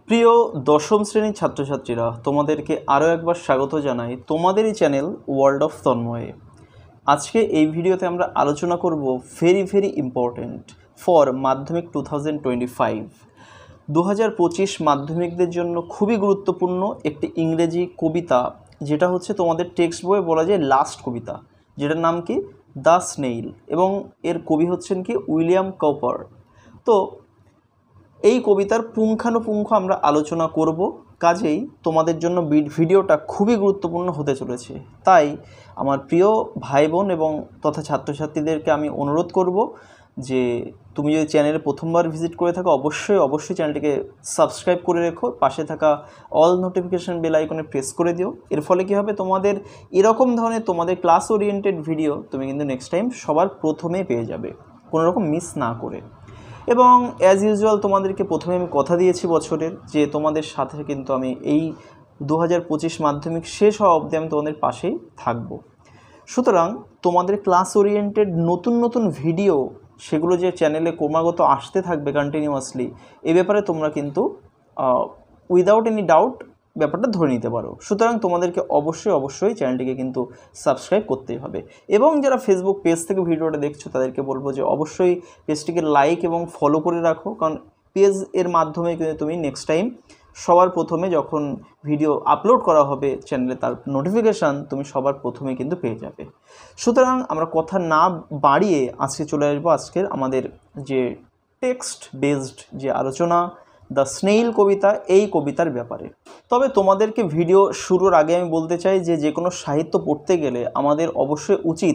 প্রিয় দশম শ্রেণীর ছাত্রছাত্রীরা, তোমাদেরকে আরও একবার স্বাগত জানাই তোমাদেরই চ্যানেল ওয়ার্ল্ড অফ তন্ময়ে। আজকে এই ভিডিওতে আমরা আলোচনা করব ভেরি ইম্পর্ট্যান্ট ফর মাধ্যমিক 2025। 2025 মাধ্যমিকদের জন্য খুবই গুরুত্বপূর্ণ একটি ইংরেজি কবিতা, যেটা হচ্ছে তোমাদের টেক্সট বইয়ে বলা যায় লাস্ট কবিতা, যেটার নাম কি দ্য স্নেইল, এবং এর কবি হচ্ছেন কি উইলিয়াম কপার। তো এই কবিতার পুঙ্খানুপুঙ্খ আমরা আলোচনা করব, কাজেই তোমাদের জন্য ভিডিওটা খুবই গুরুত্বপূর্ণ হতে চলেছে। তাই আমার প্রিয় ভাই বোন এবং তথা ছাত্রছাত্রীদেরকে আমি অনুরোধ করব যে তুমি যদি চ্যানেলে প্রথমবার ভিজিট করে থাকো অবশ্যই চ্যানেলটিকে সাবস্ক্রাইব করে রেখো, পাশে থাকা অল নোটিফিকেশান বেল আইকনে প্রেস করে দিও। এর ফলে কী হবে, তোমাদের এরকম ধরনের তোমাদের ক্লাস ওরিয়েন্টেড ভিডিও তুমি কিন্তু নেক্সট টাইম সবার প্রথমে পেয়ে যাবে, কোনো রকম মিস না করে। এবং অ্যাজ ইউজুয়াল তোমাদেরকে প্রথমে আমি কথা দিয়েছি বছরের, যে তোমাদের সাথে কিন্তু আমি এই 2025 মাধ্যমিক শেষ হওয়া অবধি আমি তোমাদের পাশেই থাকব। সুতরাং তোমাদের ক্লাস ওরিয়েন্টেড নতুন ভিডিও, সেগুলো যে চ্যানেলে ক্রমাগত আসতে থাকবে কন্টিনিউয়াসলি, এই ব্যাপারে তোমরা কিন্তু উইদাউট এনি ডাউট ব্যাপারটা ধরে নিতে পারো। সুতরাং তোমাদেরকে অবশ্যই চ্যানেলটিকে কিন্তু সাবস্ক্রাইব করতেই হবে। এবং যারা ফেসবুক পেজ থেকে ভিডিওটা দেখছো তাদেরকে বলবো যে অবশ্যই পেজটিকে লাইক এবং ফলো করে রাখো, কারণ পেজ এর মাধ্যমে কিন্তু তুমি নেক্সট টাইম সবার প্রথমে যখন ভিডিও আপলোড করা হবে চ্যানেলে, তার নোটিফিকেশান তুমি সবার প্রথমে কিন্তু পেয়ে যাবে। সুতরাং আমরা কথা না বাড়িয়ে আজকে চলে আসবো আজকের আমাদের যে টেক্সট বেসড যে আলোচনা, দ্য স্নেইল কবিতা, এই কবিতার ব্যাপারে। তবে তোমাদেরকে ভিডিও শুরুর আগে আমি বলতে চাই যে কোনো সাহিত্য পড়তে গেলে আমাদের অবশ্যই উচিত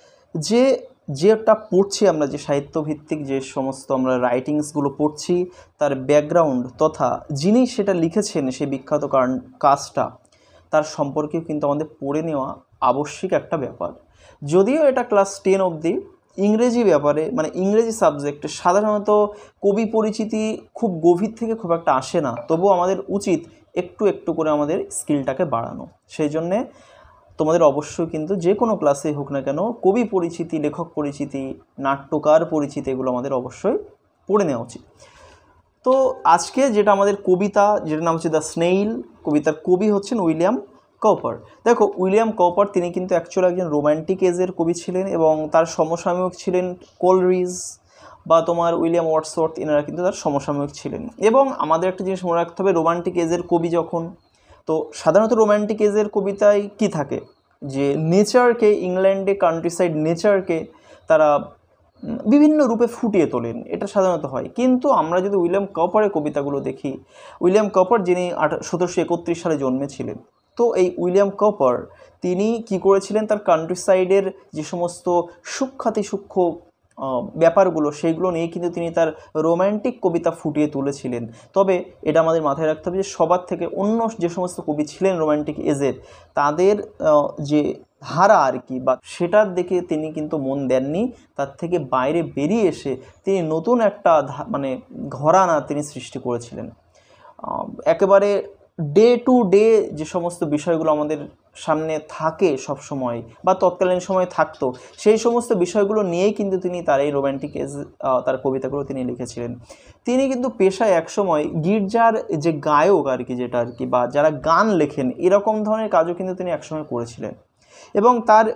যেটা পড়ছি আমরা, যে সাহিত্যভিত্তিক যে সমস্ত আমরা রাইটিংসগুলো পড়ছি, তার ব্যাকগ্রাউন্ড তথা যিনি সেটা লিখেছেন সেই বিখ্যাত কাজটা, তার সম্পর্কেও কিন্তু আমাদের পড়ে নেওয়া আবশ্যিক একটা ব্যাপার। যদিও এটা ক্লাস 10 অবধি ইংরেজি ব্যাপারে, মানে ইংরেজি সাবজেক্টে সাধারণত কবি পরিচিতি খুব গভীর থেকে খুব একটা আসে না, তবুও আমাদের উচিত একটু করে আমাদের স্কিলটাকে বাড়ানো। সেই জন্যে তোমাদের অবশ্যই কিন্তু যে কোনো ক্লাসেই হোক না কেন কবি পরিচিতি, লেখক পরিচিতি, নাট্যকার পরিচিতি, এগুলো আমাদের অবশ্যই পড়ে নেওয়া উচিত। তো আজকে যেটা আমাদের কবিতা, যেটার নাম হচ্ছে দ্য স্নেইল, কবিতার কবি হচ্ছেন উইলিয়াম কপার। দেখো, উইলিয়াম কপার তিনি কিন্তু অ্যাকচুয়ালি একজন রোম্যান্টিক এজের কবি ছিলেন, এবং তার সমসাময়িক ছিলেন কোলরিজ বা তোমার উইলিয়াম ওয়ার্ডসওয়ার্থ, এনারা কিন্তু তার সমসাময়িক ছিলেন। এবং আমাদের একটা জিনিস মনে রাখতে হবে, রোম্যান্টিক এজের কবি যখন, তো সাধারণত রোম্যান্টিক এজের কবিতায় কি থাকে, যে নেচারকে, ইংল্যান্ডে কান্ট্রিসাইড নেচারকে তারা বিভিন্ন রূপে ফুটিয়ে তোলেন, এটা সাধারণত হয়। কিন্তু আমরা যদি উইলিয়াম কপারের কবিতাগুলো দেখি, উইলিয়াম কপার যিনি 1731 সালে জন্মেছিলেন, তো এই উইলিয়াম কপার তিনি কি করেছিলেন, তার কান্ট্রিসাইডের যে সমস্ত সূক্ষ্ম ব্যাপারগুলো, সেইগুলো নিয়ে কিন্তু তিনি তার রোম্যান্টিক কবিতা ফুটিয়ে তুলেছিলেন। তবে এটা আমাদের মাথায় রাখতে হবে যে সবার থেকে অন্য যে সমস্ত কবি ছিলেন রোম্যান্টিক এজের, তাদের যে ধারা আর কি, বা সেটার দিকে তিনি কিন্তু মন দেননি, তার থেকে বাইরে বেরিয়ে এসে তিনি নতুন একটা মানে ঘরানা তিনি সৃষ্টি করেছিলেন। একেবারে ডে টু ডে যে সমস্ত বিষয়গুলো আমাদের সামনে থাকে সব সময়, বা তৎকালীন সময় থাকতো, সেই সমস্ত বিষয়গুলো নিয়েই কিন্তু তিনি তার এই রোম্যান্টিক এজ তার কবিতাগুলো তিনি লিখেছিলেন। তিনি কিন্তু পেশায় একসময় গির্জার যে গায়ক আর কি, যেটা আর কি, বা যারা গান লেখেন, এরকম ধরনের কাজও কিন্তু তিনি একসময় করেছিলেন। এবং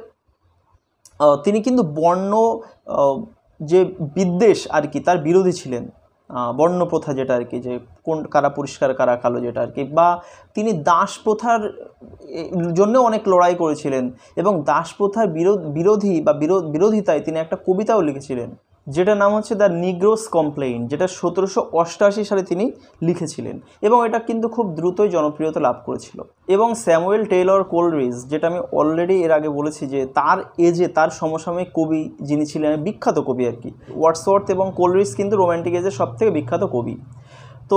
তিনি কিন্তু বর্ণ যে বিদ্বেষ আর কি, তার বিরোধী ছিলেন। বর্ণ প্রথা যেটা আর কি, যে কারা পরিষ্কার কারা কালো, যেটা আর কি, বা তিনি দাস প্রথার জন্য অনেক লড়াই করেছিলেন, এবং দাস প্রথার বিরোধিতায় তিনি একটা কবিতাও লিখেছিলেন, যেটার নাম হচ্ছে দ্য নিগ্রোস কমপ্লেইন, যেটা 1788 সালে তিনি লিখেছিলেন, এবং এটা কিন্তু খুব দ্রুতই জনপ্রিয়তা লাভ করেছিল। এবং স্যামুয়েল টেইলর কোলরিজ, যেটা আমি অলরেডি এর আগে বলেছি, যে তার এজে তার সমসাময়িক কবি যিনি ছিলেন, বিখ্যাত কবি আর কি, ওয়ার্ডসওয়ার্থ এবং কোলরিজ কিন্তু রোম্যান্টিক এজের সবথেকে বিখ্যাত কবি। তো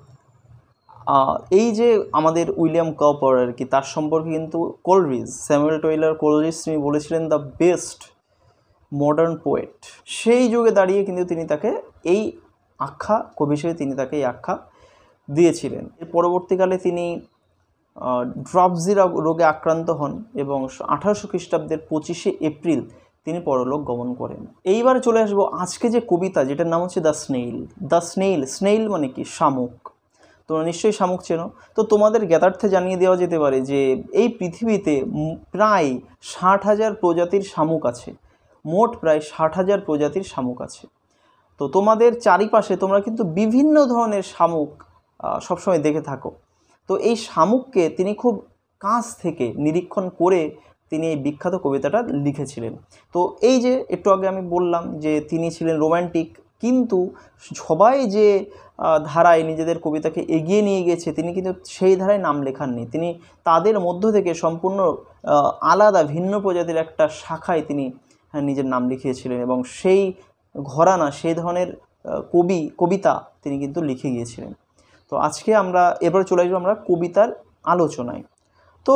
এই যে আমাদের উইলিয়াম কপার আর কি, তার সম্পর্কে কিন্তু কোলরিজ, স্যামুয়েল টেইলর কোলরিজ, তিনি বলেছিলেন দ্য বেস্ট মডার্ন পোয়েট। সেই যুগে দাঁড়িয়ে কিন্তু তিনি তাকে এই আখ্যা, কবি হিসেবে তিনি তাকে এই আখ্যা দিয়েছিলেন। এর পরবর্তীকালে তিনি ড্রপসি রোগে আক্রান্ত হন, এবং 1800 খ্রিস্টাব্দের 25শে এপ্রিল তিনি পরলোক গমন করেন। এইবার চলে আসবো আজকে যে কবিতা, যেটার নাম হচ্ছে দ্য স্নেইল। দ্য স্নেইল মানে কি, শামুক। তোমরা নিশ্চয়ই শামুক চেনো। তো তোমাদের জ্ঞাতার্থে জানিয়ে দেওয়া যেতে পারে যে এই পৃথিবীতে প্রায় 60,000 প্রজাতির শামুক আছে, মোট প্রায় 60,000 প্রজাতির শামুক আছে। তো তোমাদের চারিপাশে তোমরা কিন্তু বিভিন্ন ধরনের শামুক সবসময় দেখে থাকো। তো এই শামুককে তিনি খুব কাছ থেকে নিরীক্ষণ করে তিনি এই বিখ্যাত কবিতাটা লিখেছিলেন। তো এই যে একটু আগে আমি বললাম যে তিনি ছিলেন রোম্যান্টিক, কিন্তু সবাই যে ধারায় নিজেদের কবিতাকে এগিয়ে নিয়ে গেছে তিনি কিন্তু সেই ধারায় নাম লেখাননি। তিনি তাদের মধ্য থেকে সম্পূর্ণ আলাদা ভিন্ন প্রজাতির একটা শাখায় তিনি নিজের নাম লিখিয়েছিলেন এবং সেই ঘরানা, সেই ধরনের কবিতা তিনি কিন্তু লিখে গিয়েছিলেন। তো আজকে আমরা এবার চলে আসবো আমরা কবিতার আলোচনায়। তো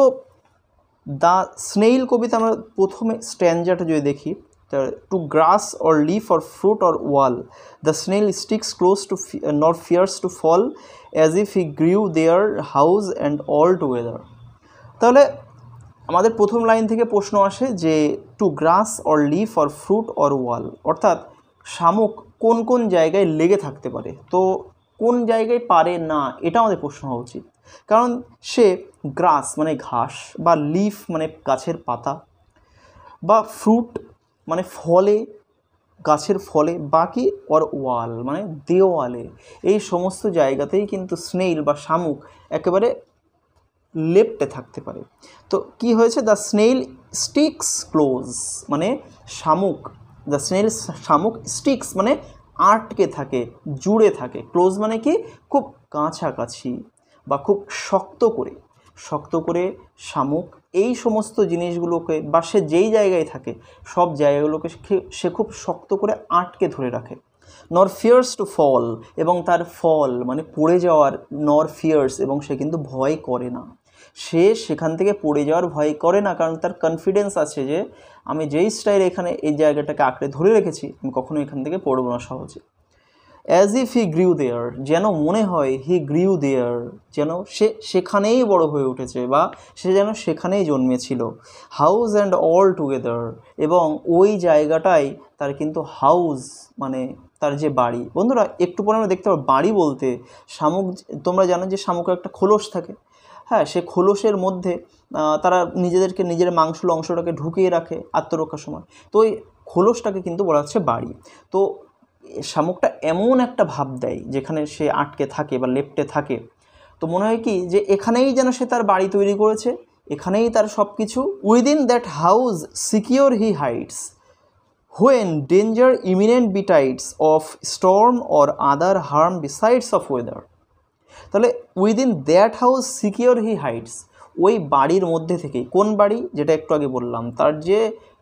দ্য স্নেইল কবিতা আমরা প্রথমে স্ট্যাঞ্জাটা যদি দেখি, to grass or leaf or fruit or wall the snail sticks close to nor fears to fall as if he grew there house and all together. তাহলে আমাদের প্রথম লাইন থেকে প্রশ্ন আসে যে to grass or leaf or fruit or wall, অর্থাৎ শামুক কোন কোন জায়গায় লেগে থাকতে পারে। তো কোন জায়গায় পারে না এটা আমাদের প্রশ্ন হওয়া উচিত, কারণ সে গ্রাস মানে ঘাস, বা লিফ মানে গাছের পাতা, বা ফ্রুট মানে ফলে, গাছের ফলে, বাকি অর ওয়াল মানে দেওয়ালে, এই সমস্ত জায়গাতেই কিন্তু স্নেইল বা শামুক একেবারে লেপ্টে থাকতে পারে। তো কি হয়েছে, দ্য স্নেইল স্টিক্স ক্লোজ মানে শামুক, দ্য স্নেইল শামুক স্টিক্স মানে আটকে থাকে, জুড়ে থাকে, ক্লোজ মানে কি খুব কাছাকাছি বা খুব শক্ত করে শামুক এই সমস্ত জিনিসগুলোকে, বা সে যেই জায়গায় থাকে সব জায়গাগুলোকে সে খুব শক্ত করে আটকে ধরে রাখে। নর ফিয়ার্স টু ফল, এবং তার ফল মানে পড়ে যাওয়ার, নর ফিয়ার্স, এবং সে কিন্তু ভয় করে না, সে সেখান থেকে পড়ে যাওয়ার ভয় করে না, কারণ তার কনফিডেন্স আছে যে আমি যেই স্টাইল এখানে এই জায়গাটাকে আঁকড়ে ধরে রেখেছি আমি কখনো এখান থেকে পড়বো না সহজে। অ্যাজ ইফ হি গ্রিউ দেয়ার, যেন মনে হয় হি গ্রিউ দেয়ার, যেন সে সেখানেই বড় হয়ে উঠেছে বা সে যেন সেখানেই জন্মেছিল। হাউস অ্যান্ড অল টুগেদার, এবং ওই জায়গাটাই তার কিন্তু হাউস মানে তার যে বাড়ি। বন্ধুরা একটু পরে আমরা দেখতে পাবো বাড়ি বলতে শামুক, তোমরা জানো যে শামুকের একটা খোলস থাকে, হ্যাঁ, সে খোলসের মধ্যে তারা নিজের মাংসল অংশটাকে ঢুকিয়ে রাখে আত্মরক্ষার সময়। তো ওই খোলসটাকে কিন্তু বলা হচ্ছে বাড়ি। তো শামুকটা এমন একটা ভাব দেয় যেখানে সে আটকে থাকে বা লেপ্টে থাকে, তো মনে হয় কি যে এখানেই যেন সে তার বাড়ি তৈরি করেছে, এখানেই তার সব কিছু। Within that house secure he hides when danger imminent betides of storm or other harm besides of weather. তাহলে within that house secure he hides, ওই বাড়ির মধ্যে থেকেই, কোন বাড়ি, যেটা একটু আগে বললাম, তার যে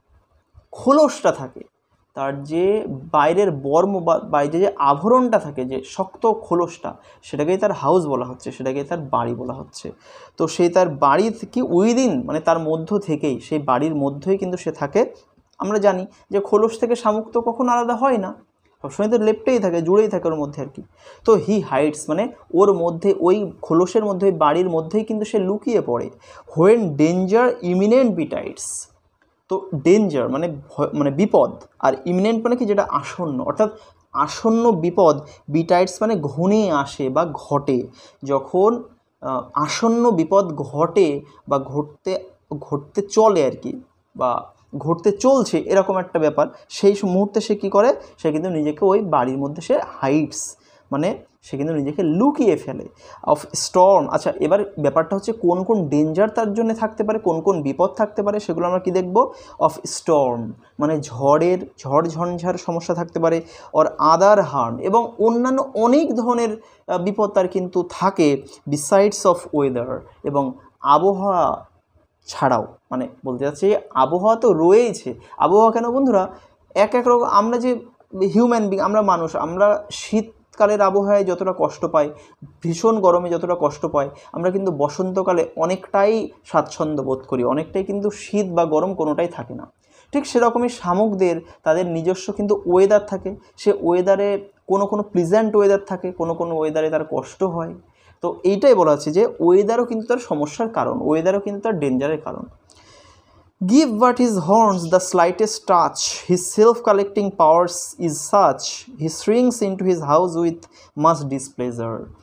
খোলসটা থাকে, তার যে বাইরের বর্ম বা বাইরে যে আভরণটা থাকে, যে শক্ত খোলসটা, সেটাকেই তার হাউস বলা হচ্ছে, সেটাকেই তার বাড়ি বলা হচ্ছে। তো সেই তার বাড়ি থেকে উইদিন মানে তার মধ্য থেকেই, সেই বাড়ির মধ্যেই কিন্তু সে থাকে। আমরা জানি যে খোলস থেকে শামুক তো কখনো আলাদা হয় না, সবসময় তো লেপ্টেই থাকে, জুড়েই থাকে ওর মধ্যে আর কি। তো হি হাইডস মানে ওর মধ্যে, ওই খোলসের মধ্যে, ওই বাড়ির মধ্যেই কিন্তু সে লুকিয়ে পড়ে। হোয়েন ডেঞ্জার ইমিনেন্ট বিটাইডস, তো ডেঞ্জার মানে বিপদ, আর ইমিনেন্ট মানে কি যেটা আসন্ন, অর্থাৎ আসন্ন বিপদ, বিটাইডস মানে ঘনিয়ে আসে বা ঘটে। যখন আসন্ন বিপদ ঘটে বা ঘটতে চলে আর কি, বা ঘটতে চলছে এরকম একটা ব্যাপার, সেই মুহূর্তে সে কী করে, সে কিন্তু নিজেকে ওই বাড়ির মধ্যে সে হাইডস মানে সে কিন্তু নিজেকে লুকিয়ে ফেলে। অফ স্টর্ম, আচ্ছা এবার ব্যাপারটা হচ্ছে কোন কোন ডেঞ্জার তার জন্য থাকতে পারে, কোন কোন বিপদ থাকতে পারে, সেগুলো আমরা কি দেখব। অফ স্টর্ম মানে ঝড় ঝঞ্ঝার সমস্যা থাকতে পারে, অর আদার হার্ম, এবং অন্যান্য অনেক ধরনের বিপদ তার কিন্তু থাকে। বিসাইডস অফ ওয়েদার, এবং আবহাওয়া ছাড়াও, মানে বলতে চাচ্ছি আবহাওয়া তো রয়েইছে। আবহাওয়া কেন বন্ধুরা, এক রকম, আমরা যে হিউম্যান বিং, আমরা মানুষ, আমরা শীতকালের আবহাওয়ায় যতটা কষ্ট পাই, ভীষণ গরমে যতটা কষ্ট পাই, আমরা কিন্তু বসন্তকালে অনেকটাই স্বাচ্ছন্দ্য বোধ করি, অনেকটাই কিন্তু শীত বা গরম কোনোটাই থাকে না। ঠিক সেরকমই শামুকদের তাদের নিজস্ব কিন্তু ওয়েদার থাকে, সে ওয়েদারে কোনো প্লিজেন্ট ওয়েদার থাকে, কোনো ওয়েদারে তার কষ্ট হয়। তো এইটাই বলা হচ্ছে যে ওয়েদারও কিন্তু তার সমস্যার কারণ, ওয়েদারও কিন্তু তার ডেঞ্জারের কারণ। Give but his horns the slightest touch, his self-collecting powers is such, he shrinks into his house with much displeasure.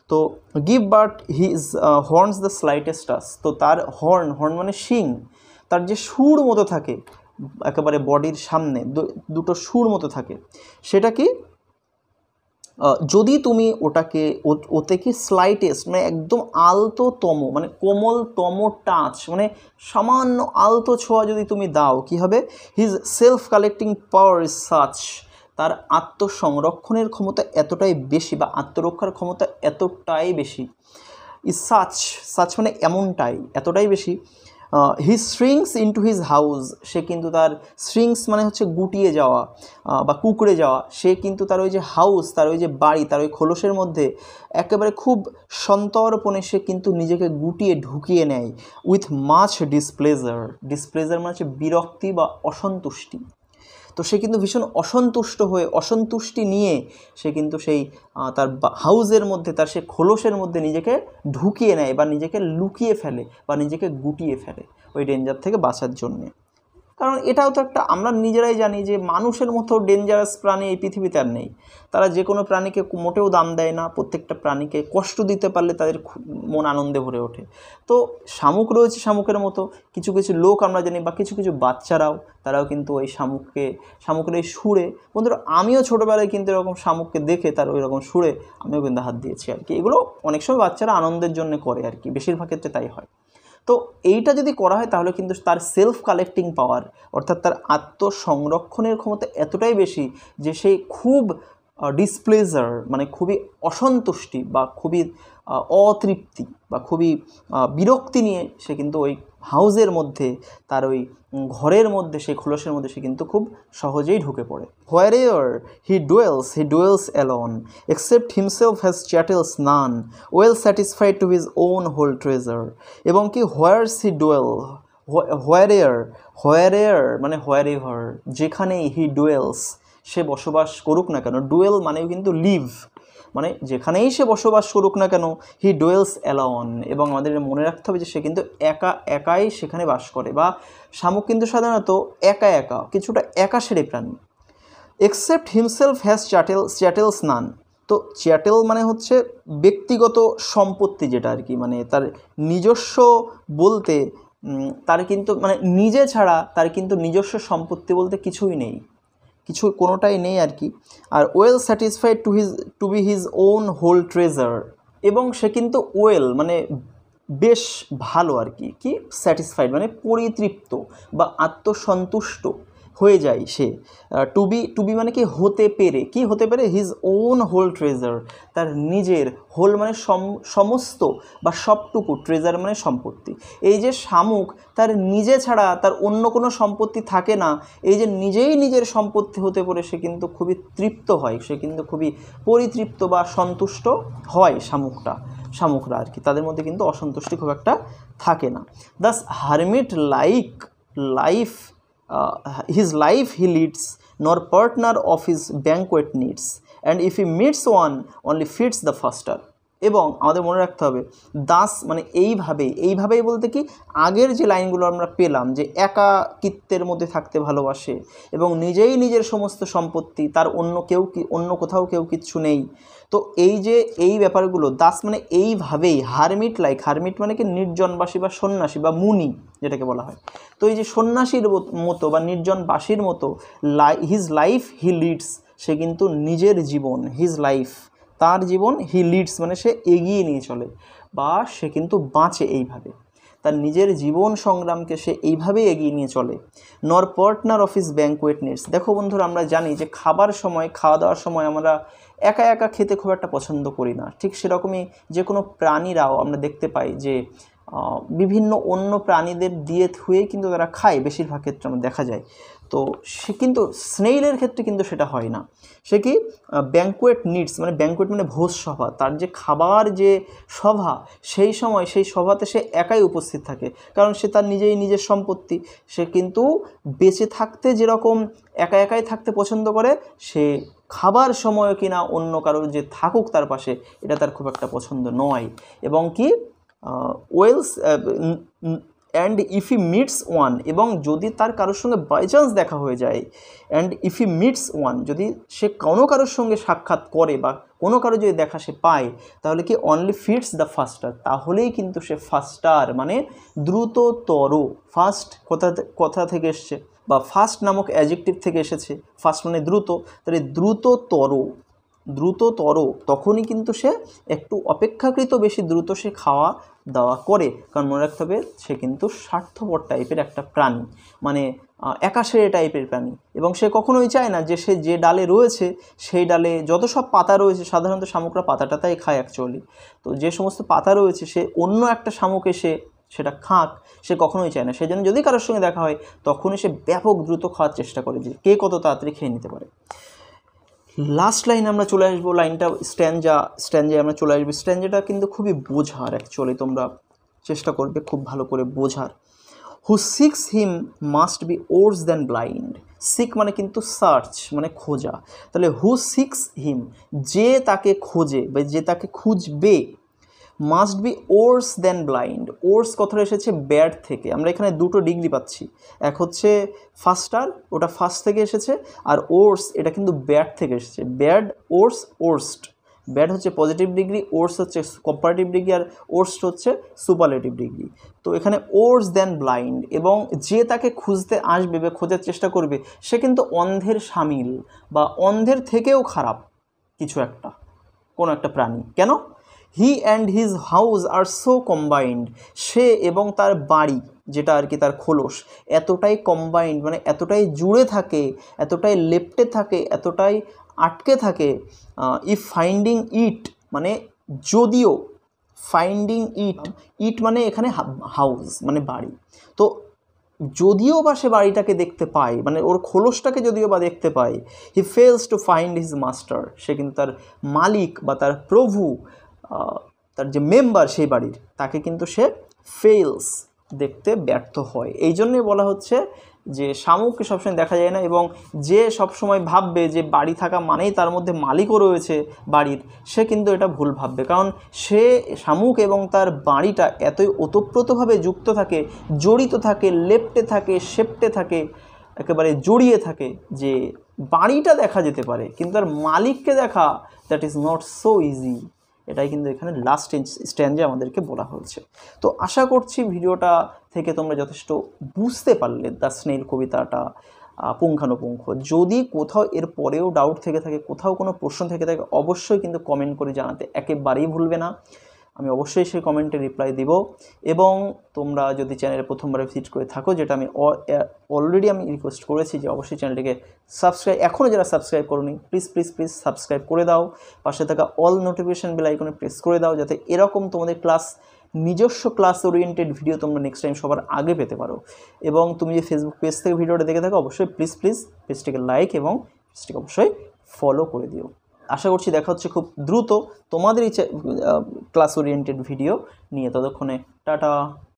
তো give but his horns the slightest touch, তো তার হর্ন মানে শিং, তার যে সুর মতো থাকে একেবারে বডির সামনে দুটো সুর মতো থাকে, সেটা কি যদি তুমি ওতে কি স্লাইটেস্ট মানে একদম আলতোতম মানে কোমলতম টাচ মানে সামান্য আলতো ছোঁয়া যদি তুমি দাও, কি হবে? His self collecting power is such, তার আত্মসংরক্ষণের ক্ষমতা এতটাই বেশি বা আত্মরক্ষার ক্ষমতা এতটাই বেশি। ইজ সাচ মানে এমনটাই, এতটাই বেশি। He shrinks into his house, সে কিন্তু তার শ্রিংস মানে হচ্ছে গুটিয়ে যাওয়া বা কুকড়ে যাওয়া, সে কিন্তু তার ওই যে হাউস, তার ওই যে বাড়ি, তার ওই খোলসের মধ্যে একেবারে খুব সন্তর্পণে সে কিন্তু নিজেকে গুটিয়ে ঢুকিয়ে নেয়। উইথ মাচ ডিসপ্লেজার মানে হচ্ছে বিরক্তি বা অসন্তুষ্টি। তো সে কিন্তু ভীষণ অসন্তুষ্টি নিয়ে সে কিন্তু সেই তার হাউসের মধ্যে, তার সে খোলসের মধ্যে নিজেকে ঢুকিয়ে নেয় বা নিজেকে লুকিয়ে ফেলে বা নিজেকে গুটিয়ে ফেলে ওই ডেঞ্জার থেকে বাঁচার জন্যে। কারণ এটাও তো একটা, আমরা নিজেরাই জানি যে মানুষের মতো ডেঞ্জারাস প্রাণী এই পৃথিবীতে আর নেই। তারা যে কোনো প্রাণীকে মোটেও দাম দেয় না, প্রত্যেকটা প্রাণীকে কষ্ট দিতে পারলে তাদের মন আনন্দে ভরে ওঠে। তো শামুক রয়েছে শামুকের মতো, কিছু কিছু লোক আমরা জানি বা কিছু কিছু বাচ্চারাও, তারাও কিন্তু ওই শামুকের এই সুরে, বন্ধুরা আমিও ছোটোবেলায় কিন্তু এরকম শামুককে দেখে তার ওই রকম সুরে আমিও কিন্তু হাত দিয়েছি আর কি। এগুলো অনেক সময় বাচ্চারা আনন্দের জন্য করে আর কি, বেশিরভাগ ক্ষেত্রে তাই হয়। তো এইটা যদি করা হয় তাহলে কিন্তু তার সেলফ কালেক্টিং পাওয়ার অর্থাৎ তার আত্মসংরক্ষণের ক্ষমতা এতটাই বেশি যে সেই খুব ডিসপ্লেজার মানে খুবই অসন্তুষ্টি বা খুবই অতৃপ্তি বা খুবই বিরক্তি নিয়ে সে কিন্তু ওই হাউসের মধ্যে, তার ওই ঘরের মধ্যে, সেই খোলসের মধ্যে সে কিন্তু খুব সহজেই ঢুকে পড়ে। Wherever he dwells alone, except himself has chattels none, well satisfied to his own whole treasure. এবং কি হোয়ারস হি ডুয়েল, হোয়ারএভার মানে হোয়ারএভার, যেখানেই হি ডুয়েলস সে বসবাস করুক না কেন, ডুয়েল মানেও কিন্তু লিভ, মানে যেখানেই সে বসবাস করুক না কেন, হি ডুয়েলস অ্যালোন। এবং আমাদের মনে রাখতে হবে যে সে কিন্তু একাই সেখানে বাস করে, বা শামুক কিন্তু সাধারণত একা কিছুটা একাশেরে প্রাণী। Except himself has chattels none, তো চ্যাটেল মানে হচ্ছে ব্যক্তিগত সম্পত্তি যেটা আর কি, মানে তার নিজস্ব বলতে তার কিন্তু মানে নিজে ছাড়া তার কিন্তু নিজস্ব সম্পত্তি বলতে কিছুই নেই, কোনোটাই নেই আর কি। আর well satisfied to be his own whole treasure, এবং সে কিন্তু ওয়েল মানে বেশ ভালো আর কি, স্যাটিসফাইড মানে পরিতৃপ্ত বা আত্মসন্তুষ্ট হয়ে যায় সে। টু বি মানে হতে পেরে হিজ ওন হোল ট্রেজার, তার নিজের, হোল মানে সমস্ত বা সবটুকু, ট্রেজার মানে সম্পত্তি। এই যে শামুক তার নিজে ছাড়া তার অন্য কোনো সম্পত্তি থাকে না, এই যে নিজেই নিজের সম্পত্তি হতে পারে সে কিন্তু খুবই তৃপ্ত হয়, সে কিন্তু খুবই পরিতৃপ্ত বা সন্তুষ্ট হয় শামুকরা আর কি, তাদের মধ্যে কিন্তু অসন্তুষ্টি খুব একটা থাকে না। Thus hermit his life he leads, nor partner of his banquet needs, and if he meets one, only feeds the faster. এবং আমাদের মনে রাখতে হবে দাস মানে এইভাবেই বলতে কি, আগের যে লাইনগুলো আমরা পেলাম যে একাকিত্বের মধ্যে থাকতে ভালোবাসে এবং নিজেই নিজের সমস্ত সম্পত্তি, তার অন্য কোথাও কেউ কিচ্ছু নেই। তো এই ব্যাপারগুলো দাস মানে এইভাবেই হারমিট মানে কি নির্জনবাসী বা সন্ন্যাসী বা মুনি যেটাকে বলা হয়। তো এই যে সন্ন্যাসীর মতো বা নির্জনবাসীর মতো হিজ লাইফ হি লিডস, সে কিন্তু নিজের জীবন, হিজ লাইফ তার জীবন, হি লিডস মানে সে এগিয়ে নিয়ে চলে বা সে কিন্তু বাঁচে এইভাবে, তার নিজের জীবন সংগ্রামকে সে এইভাবেই এগিয়ে নিয়ে চলে। Nor partner of his banquet needs. দেখো বন্ধুরা, আমরা জানি যে খাওয়া দাওয়ার সময় আমরা একা খেতে খুব একটা পছন্দ করি না, ঠিক সেরকমই যে কোনো প্রাণীরাও আমরা দেখতে পাই যে বিভিন্ন অন্য প্রাণীদের দিয়ে থুয়ে কিন্তু তারা খায়, বেশিরভাগ ক্ষেত্রে আমরা দেখা যায়। তো সে কিন্তু স্নেইলের ক্ষেত্রে কিন্তু সেটা হয় না, সে কি ব্যাঙ্কুয়েট নিডস মানে ব্যাঙ্কুয়েট মানে ভোজ সভা, তার যে খাবার যে সভা, সেই সময় সেই সভাতে সে একাই উপস্থিত থাকে, কারণ সে তার নিজের সম্পত্তি, সে কিন্তু বেঁচে থাকতে যেরকম একাই থাকতে পছন্দ করে, সে খাবার সময়ও কিনা অন্য কারোর যে থাকুক তার পাশে, এটা তার খুব একটা পছন্দ নয়। এবং কি and if he meets one, এবং যদি তার কারোর সঙ্গে বাই চান্স দেখা হয়ে যায়, and if he meets one, যদি সে কোনো কারোর সঙ্গে সাক্ষাৎ করে বা কোনো কারো যদি দেখা সে পায়, তাহলে কি অনলি ফিটস দ্য ফাস্টার, তাহলেই কিন্তু সে ফাস্টার মানে দ্রুততর। ফাস্ট কথা থেকে এসছে, বা ফাস্ট নামক অ্যাডজেক্টিভ থেকে এসেছে, ফাস্ট মানে দ্রুত, তাহলে দ্রুততর তখনই কিন্তু সে একটু অপেক্ষাকৃত বেশি দ্রুত সে খাওয়া দাওয়া করে। কারণ মনে রাখতে হবে সে কিন্তু স্বার্থপর টাইপের একটা প্রাণী, মানে একাশের টাইপের প্রাণী, এবং সে কখনোই চায় না যে সে যে ডালে রয়েছে সেই ডালে যত সব পাতা রয়েছে, সাধারণত শামুকরা পাতা টাতাই খায় অ্যাকচুয়ালি, তো যে সমস্ত পাতা রয়েছে সে অন্য একটা শামুক এসে সেটা খাক সে কখনোই চায় না। সেই জন্য যদি কারোর সঙ্গে দেখা হয় তখনই সে ব্যাপক দ্রুত খাওয়ার চেষ্টা করে যে কে কত তাড়াতাড়ি খেয়ে নিতে পারে। লাস্ট লাইন আমরা চলে আসবো, লাইনটা স্ট্যাঞ্জায় আমরা চলে আসবো। স্ট্যাঞ্জাটা কিন্তু খুবই বোঝার, অ্যাকচুয়ালি তোমরা চেষ্টা করবে খুব ভালো করে বোঝার। Who seeks him must be worse than blind. Seek মানে কিন্তু সার্চ মানে খোঁজা, তাহলে হু সিক্স হিম যে তাকে খোঁজে বা যে তাকে খুঁজবে, must be worse than blind. Worse কথাটা এসেছে ব্যাড থেকে, আমরা এখানে দুটো ডিগ্রি পাচ্ছি, এক হচ্ছে ফাস্টার, ওটা ফার্স্ট থেকে এসেছে, আর ওর্স এটা কিন্তু ব্যাড থেকে এসেছে। Bad, worse, worst. ব্যাড হচ্ছে পজিটিভ ডিগ্রি, ওর্স হচ্ছে কম্পারেটিভ ডিগ্রি, আর ওর্স্ট হচ্ছে সুপারলেটিভ ডিগ্রি। তো এখানে ওর্স দ্যান ব্লাইন্ড, এবং যে তাকে খুঁজতে আসবে বা খোঁজার চেষ্টা করবে সে কিন্তু অন্ধের সামিল বা অন্ধের থেকেও খারাপ কিছু একটা, কোনো একটা প্রাণী। কেন? He and his house are so combined, সে এবং তার বাড়ি যেটা আর কি তার খোলস এতটাই কম্বাইন্ড মানে এতটাই জুড়ে থাকে, এতটাই লেপ্টে থাকে, এতটাই আটকে থাকে। ইফ ফাইন্ডিং ইট মানে যদিও, ফাইন্ডিং ইট মানে এখানে হাউস মানে বাড়ি, তো যদিও বা সে বাড়িটাকে দেখতে পায় মানে ওর খোলসটাকে যদিও বা দেখতে পায়, he fails to find his master, সে কিন্তু তার মালিক বা তার প্রভু, তার যে মেম্বার সেই বাড়ির, তাকে কিন্তু সে ফেলস দেখতে ব্যর্থ হয়। এই জন্যই বলা হচ্ছে যে শামুককে সবসময় দেখা যায় না, এবং যে সবসময় ভাববে যে বাড়ি থাকা মানেই তার মধ্যে মালিকও রয়েছে বাড়ির, সে কিন্তু এটা ভুল ভাববে। কারণ সে শামুক এবং তার বাড়িটা এতই ওতপ্রোতভাবে যুক্ত থাকে, জড়িত থাকে, লেপ্টে থাকে, সেপ্টে থাকে, একেবারে জড়িয়ে থাকে যে বাড়িটা দেখা যেতে পারে কিন্তু তার মালিককে দেখা that is not so easy. এটাই কিন্তু এখানে লাস্ট স্ট্যান্ডে আমাদেরকে বলা হয়েছে। তো আশা করছি ভিডিওটা থেকে তোমরা যথেষ্ট বুঝতে পারলে দ্য স্নেইল কবিতাটা পুঙ্খানুপুঙ্খ। যদি কোথাও এর পরেও ডাউট থেকে থাকে, কোথাও কোনো প্রশ্ন থেকে থাকে, অবশ্যই কিন্তু কমেন্ট করে জানাতে একেবারেই ভুলবে না। আমি অবশ্যই সেই কমেন্টে রিপ্লাই দিব। এবং তোমরা যদি চ্যানেলে প্রথমবার ভিজিট করে থাকো, যেটা আমি অলরেডি আমি রিকোয়েস্ট করেছি যে অবশ্যই চ্যানেলটিকে সাবস্ক্রাইব, এখনও যারা সাবস্ক্রাইব করোনি প্লিজ প্লিজ প্লিজ সাবস্ক্রাইব করে দাও, পাশে থাকা অল নোটিফিকেশান বেল আইকনে প্রেস করে দাও, যাতে এরকম তোমাদের নিজস্ব ক্লাস ওরিয়েন্টেড ভিডিও তোমরা নেক্সট টাইম সবার আগে পেতে পারো। এবং তুমি যে ফেসবুক পেজ থেকে ভিডিওটা দেখে থাকো অবশ্যই প্লিজ প্লিজ পেজটিকে লাইক এবং পেজটিকে অবশ্যই ফলো করে দিও। আশা করছি দেখা হচ্ছে খুব দ্রুত তোমাদের এই ক্লাস ওরিয়েন্টেড ভিডিও নিয়ে। ততক্ষণে টাটা।